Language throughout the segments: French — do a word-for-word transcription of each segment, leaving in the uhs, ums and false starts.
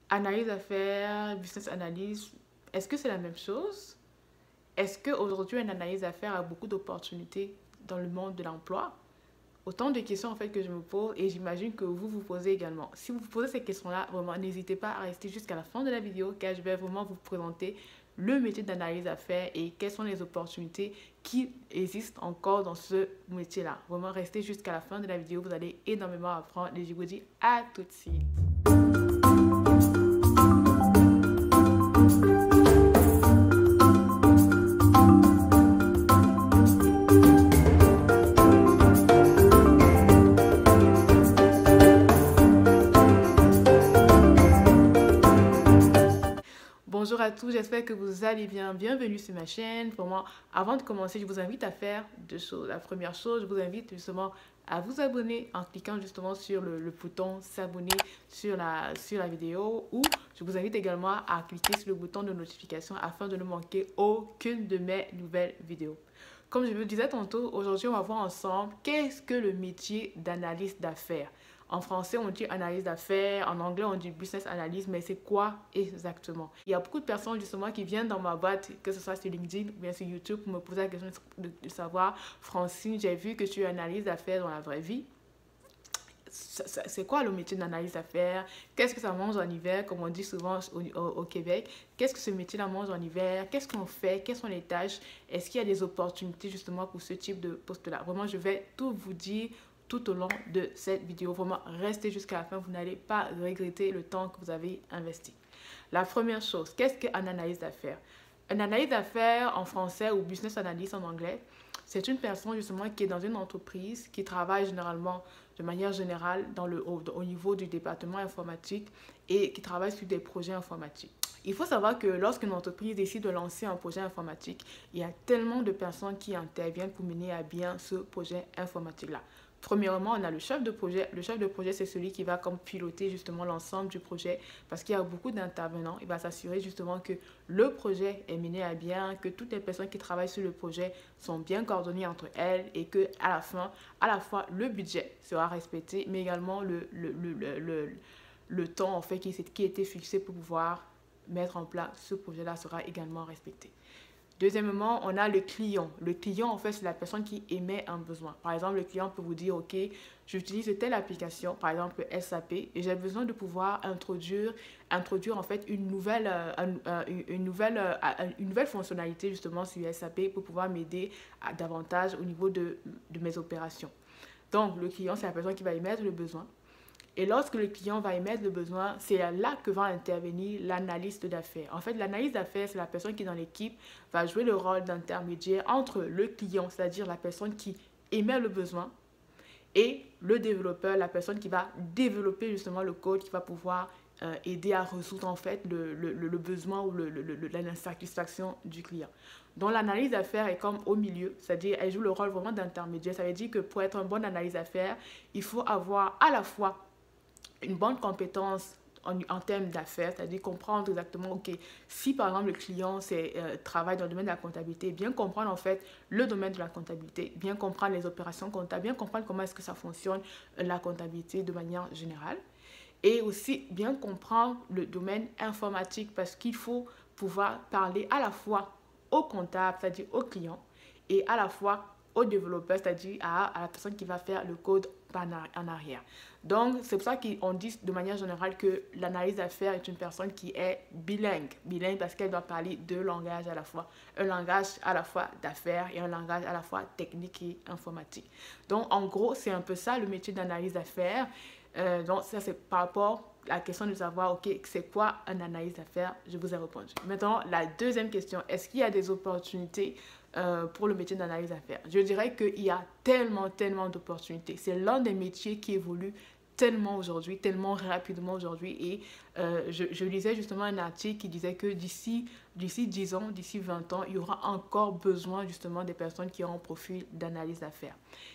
Analyse d'affaires, business analyst, est-ce que c'est la même chose? Est-ce qu'aujourd'hui, une analyse d'affaires a beaucoup d'opportunités dans le monde de l'emploi? Autant de questions en fait que je me pose et j'imagine que vous vous posez également. Si vous vous posez ces questions-là, vraiment, n'hésitez pas à rester jusqu'à la fin de la vidéo car je vais vraiment vous présenter le métier d'analyse d'affaires et quelles sont les opportunités qui existent encore dans ce métier-là. Vraiment, restez jusqu'à la fin de la vidéo, vous allez énormément apprendre et je vous dis à tout de suite. Bonjour à tous, j'espère que vous allez bien. Bienvenue sur ma chaîne. Pour moi, avant de commencer, je vous invite à faire deux choses. La première chose, je vous invite justement à vous abonner en cliquant justement sur le, le bouton s'abonner sur la, sur la vidéo, ou je vous invite également à cliquer sur le bouton de notification afin de ne manquer aucune de mes nouvelles vidéos. Comme je vous le disais tantôt, aujourd'hui on va voir ensemble qu'est-ce que le métier d'analyste d'affaires. En français, on dit analyse d'affaires, en anglais, on dit business analyst, mais c'est quoi exactement? Il y a beaucoup de personnes justement qui viennent dans ma boîte, que ce soit sur LinkedIn ou bien sur YouTube, pour me poser la question de, de savoir, Francine, j'ai vu que tu analyses d'affaires dans la vraie vie. C'est quoi le métier d'analyse d'affaires? Qu'est-ce que ça mange en hiver, comme on dit souvent au, au, au Québec? Qu'est-ce que ce métier-là mange en hiver? Qu'est-ce qu'on fait? Quelles sont les tâches? Est-ce qu'il y a des opportunités justement pour ce type de poste-là? Vraiment, je vais tout vous dire tout au long de cette vidéo. Vraiment, restez jusqu'à la fin, vous n'allez pas regretter le temps que vous avez investi. La première chose, qu'est-ce qu'une analyse d'affaires? Une analyse d'affaires en français ou business analyst en anglais, c'est une personne justement qui est dans une entreprise, qui travaille généralement, de manière générale, dans le, au, au niveau du département informatique et qui travaille sur des projets informatiques. Il faut savoir que lorsqu'une entreprise décide de lancer un projet informatique, il y a tellement de personnes qui interviennent pour mener à bien ce projet informatique-là. Premièrement, on a le chef de projet. Le chef de projet, c'est celui qui va comme piloter justement l'ensemble du projet parce qu'il y a beaucoup d'intervenants. Il va s'assurer justement que le projet est mené à bien, que toutes les personnes qui travaillent sur le projet sont bien coordonnées entre elles et que à la fin, à la fois, le budget sera respecté, mais également le, le, le, le, le, le temps en fait qui, qui a été fixé pour pouvoir mettre en place ce projet-là sera également respecté. Deuxièmement, on a le client. Le client, en fait, c'est la personne qui émet un besoin. Par exemple, le client peut vous dire, OK, j'utilise telle application, par exemple S A P, et j'ai besoin de pouvoir introduire, introduire en fait une nouvelle, euh, une, nouvelle, euh, une nouvelle fonctionnalité justement sur S A P pour pouvoir m'aider davantage au niveau de, de mes opérations. Donc, le client, c'est la personne qui va émettre le besoin. Et lorsque le client va émettre le besoin, c'est là que va intervenir l'analyste d'affaires. En fait, l'analyste d'affaires, c'est la personne qui, dans l'équipe, va jouer le rôle d'intermédiaire entre le client, c'est-à-dire la personne qui émet le besoin, et le développeur, la personne qui va développer justement le code, qui va pouvoir euh, aider à résoudre en fait le, le, le besoin ou le, le, le, l'insatisfaction du client. Donc l'analyse d'affaires est comme au milieu, c'est-à-dire elle joue le rôle vraiment d'intermédiaire. Ça veut dire que pour être un bon analyse d'affaires, il faut avoir à la fois une bonne compétence en, en termes d'affaires, c'est-à-dire comprendre exactement, ok, si par exemple le client euh, travaille dans le domaine de la comptabilité, bien comprendre en fait le domaine de la comptabilité, bien comprendre les opérations comptables, bien comprendre comment est-ce que ça fonctionne la comptabilité de manière générale, et aussi bien comprendre le domaine informatique parce qu'il faut pouvoir parler à la fois au comptable, c'est-à-dire au client, et à la fois au développeur, c'est-à-dire à, à la personne qui va faire le code en arrière. Donc, c'est pour ça qu'on dit de manière générale que l'analyse d'affaires est une personne qui est bilingue. Bilingue parce qu'elle doit parler deux langages à la fois. Un langage à la fois d'affaires et un langage à la fois technique et informatique. Donc, en gros, c'est un peu ça le métier d'analyse d'affaires. Euh, donc, ça, c'est par rapport à la question de savoir, OK, c'est quoi une analyse d'affaires? Je vous ai répondu. Maintenant, la deuxième question, est-ce qu'il y a des opportunités Euh, pour le métier d'analyse d'affaires? Je dirais qu'il y a tellement, tellement d'opportunités. C'est l'un des métiers qui évolue tellement aujourd'hui, tellement rapidement aujourd'hui. Et euh, je, je lisais justement un article qui disait que d'ici d'ici dix ans, d'ici vingt ans, il y aura encore besoin justement des personnes qui auront un profil d'analyse d'affaires.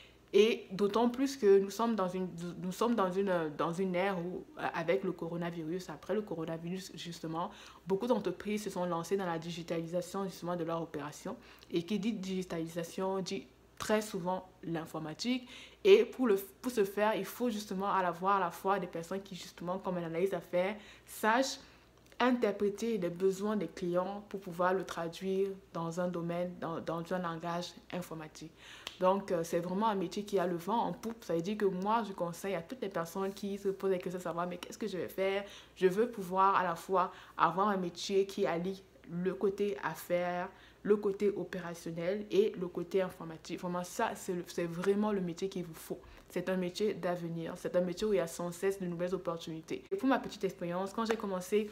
Et d'autant plus que nous sommes dans une, nous sommes dans une, dans une ère où, avec le coronavirus, après le coronavirus, justement, beaucoup d'entreprises se sont lancées dans la digitalisation, justement, de leur opération. Et qui dit digitalisation, dit très souvent l'informatique. Et pour, le, pour ce faire, il faut justement avoir à la fois des personnes qui, justement, comme un analyse d'affaires, sachent interpréter les besoins des clients pour pouvoir le traduire dans un domaine, dans, dans un langage informatique. Donc, euh, c'est vraiment un métier qui a le vent en poupe. Ça veut dire que moi, je conseille à toutes les personnes qui se posent la question de savoir, mais qu'est-ce que je vais faire? Je veux pouvoir à la fois avoir un métier qui allie le côté affaires, le côté opérationnel et le côté informatique. Vraiment, ça, c'est vraiment le métier qu'il vous faut. C'est un métier d'avenir. C'est un métier où il y a sans cesse de nouvelles opportunités. Et pour ma petite expérience, quand j'ai commencé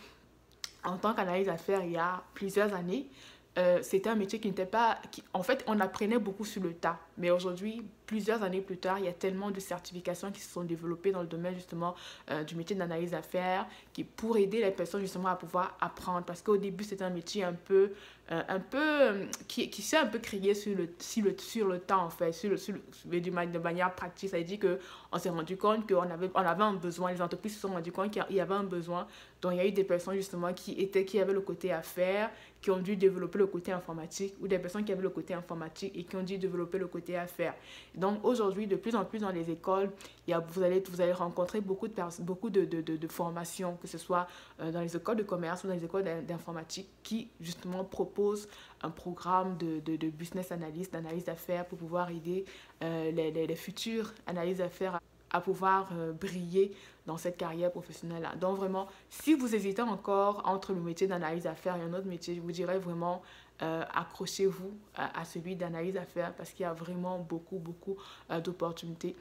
en tant qu'analyse d'affaires il y a plusieurs années, euh, c'était un métier qui n'était pas... Qui, en fait, on apprenait beaucoup sur le tas. Mais aujourd'hui, plusieurs années plus tard, il y a tellement de certifications qui se sont développées dans le domaine justement euh, du métier d'analyse d'affaires qui pour aider les personnes justement à pouvoir apprendre. Parce qu'au début, c'était un métier un peu... Euh, un peu euh, qui, qui s'est un peu créé sur le, sur le, sur le temps en fait, sur le, sur le, de manière pratique. Ça veut dire qu'on s'est rendu compte qu'on avait, on avait un besoin, les entreprises se sont rendues compte qu'il y avait un besoin. Donc il y a eu des personnes justement qui, étaient, qui avaient le côté affaires, qui ont dû développer le côté informatique, ou des personnes qui avaient le côté informatique et qui ont dû développer le côté affaires. Donc aujourd'hui, de plus en plus dans les écoles, il y a, vous, allez, vous allez rencontrer beaucoup de, beaucoup de, de, de, de formations, que ce soit euh, dans les écoles de commerce ou dans les écoles d'informatique, qui justement proposent un programme de, de, de business analyst, d'analyse d'affaires pour pouvoir aider euh, les, les, les futurs analystes d'affaires à, à pouvoir euh, briller dans cette carrière professionnelle-là. Donc vraiment, si vous hésitez encore entre le métier d'analyse d'affaires et un autre métier, je vous dirais vraiment euh, accrochez-vous à, à celui d'analyse d'affaires parce qu'il y a vraiment beaucoup, beaucoup euh, d'opportunités.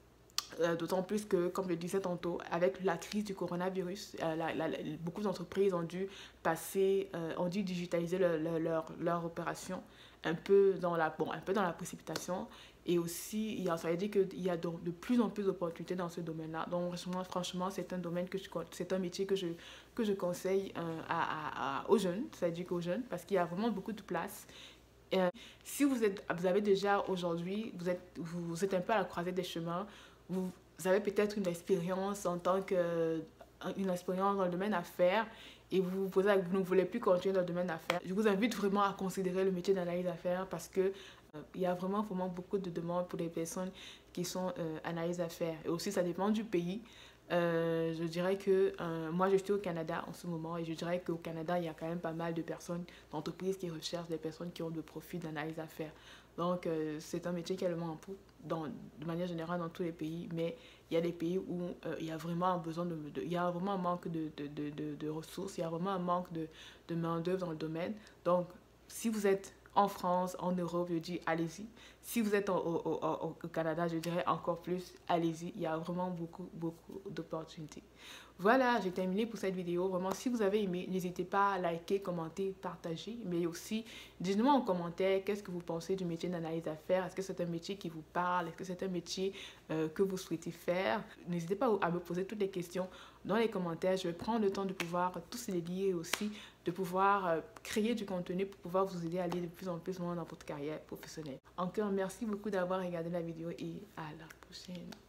Euh, D'autant plus que, comme je le disais tantôt, avec la crise du coronavirus, euh, la, la, beaucoup d'entreprises ont dû passer, euh, ont dû digitaliser le, le, leur, leur opération un peu dans la, bon, un peu dans la précipitation. Et aussi, il y a, ça veut dire qu'il y a de, de plus en plus d'opportunités dans ce domaine-là. Donc, franchement, c'est un domaine que je, c'est un métier que je, que je conseille euh, à, à, à, aux jeunes, c'est-à-dire qu'aux jeunes, parce qu'il y a vraiment beaucoup de place. Euh, si vous, êtes, vous avez déjà aujourd'hui, vous êtes, vous êtes un peu à la croisée des chemins, vous avez peut-être une expérience en tant que une expérience dans le domaine affaires et vous vous posez, vous ne voulez plus continuer dans le domaine affaires. Je vous invite vraiment à considérer le métier d'analyse d'affaires parce que euh, il y a vraiment, vraiment beaucoup de demandes pour les personnes qui sont euh, analystes d'affaires. Et aussi, ça dépend du pays. Euh, je dirais que euh, moi je suis au Canada en ce moment et je dirais qu'au Canada il y a quand même pas mal de personnes, d'entreprises qui recherchent des personnes qui ont le profil d'analyse d'affaires. Donc euh, c'est un métier qui est le moins en poupe dans, de manière générale dans tous les pays, mais il y a des pays où euh, il y a vraiment un besoin de, de, il y a vraiment un manque de, de, de, de, de ressources, il y a vraiment un manque de, de main d'œuvre dans le domaine. Donc si vous êtes en France, en Europe, je dis allez-y. Si vous êtes au, au, au, au Canada, je dirais encore plus, allez-y. Il y a vraiment beaucoup, beaucoup d'opportunités. Voilà, j'ai terminé pour cette vidéo. Vraiment, si vous avez aimé, n'hésitez pas à liker, commenter, partager. Mais aussi, dites-moi en commentaire qu'est-ce que vous pensez du métier d'analyse d'affaires. Est-ce que c'est un métier qui vous parle? Est-ce que c'est un métier euh, que vous souhaitez faire? N'hésitez pas à me poser toutes les questions dans les commentaires. Je vais prendre le temps de pouvoir tous les lire et aussi de pouvoir euh, créer du contenu pour pouvoir vous aider à aller de plus en plus loin dans votre carrière professionnelle. Encore merci beaucoup d'avoir regardé la vidéo et à la prochaine.